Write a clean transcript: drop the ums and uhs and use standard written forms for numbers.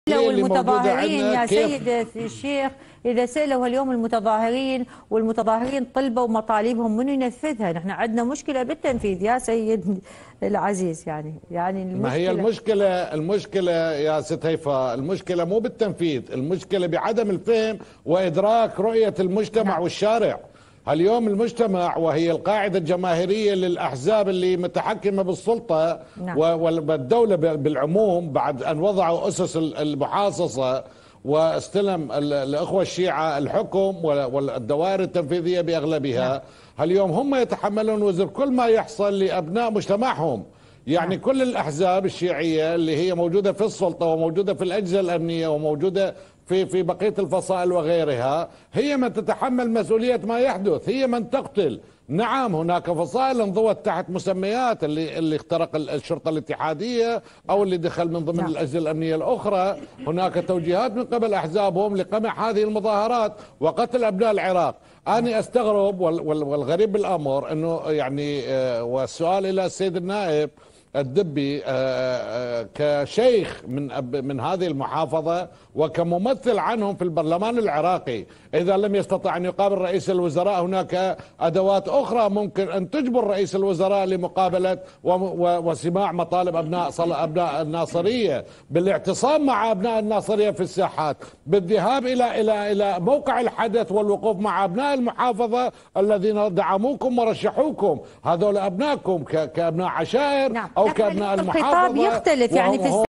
والمتظاهرين يا سيد الشيخ، إذا سألوا اليوم المتظاهرين طلبوا مطالبهم من ينفذها. نحن عندنا مشكلة بالتنفيذ يا سيد العزيز. يعني ما هي المشكلة يا ست هيفاء، المشكلة مو بالتنفيذ، المشكلة بعدم الفهم وإدراك رؤية المجتمع والشارع. اليوم المجتمع وهي القاعدة الجماهيرية للأحزاب اللي متحكمة بالسلطة والدولة بالعموم، بعد أن وضعوا أسس المحاصصة واستلم الأخوة الشيعة الحكم والدوائر التنفيذية بأغلبها، اليوم هم يتحملون وزر كل ما يحصل لأبناء مجتمعهم. يعني كل الأحزاب الشيعية اللي هي موجودة في السلطة وموجودة في الأجهزة الأمنية وموجودة في بقية الفصائل وغيرها، هي من تتحمل مسؤولية ما يحدث، هي من تقتل. نعم هناك فصائل انضوت تحت مسميات، اللي اخترق الشرطة الاتحادية أو اللي دخل من ضمن الأجهزة الأمنية الأخرى. هناك توجيهات من قبل أحزابهم لقمع هذه المظاهرات وقتل أبناء العراق. أنا أستغرب والغريب بالأمر أنه يعني والسؤال إلى السيد النائب الدبي كشيخ من هذه المحافظة وكممثل عنهم في البرلمان العراقي، إذا لم يستطع أن يقابل رئيس الوزراء هناك أدوات أخرى ممكن أن تجبر رئيس الوزراء لمقابلة وسماع مطالب أبناء الناصرية، بالاعتصام مع أبناء الناصرية في الساحات، بالذهاب إلى موقع الحدث والوقوف مع أبناء المحافظة الذين دعموكم ورشحوكم. هذول أبنائكم كأبناء عشائر أو كأبناء المحافظة. الخطاب يختلف يعني في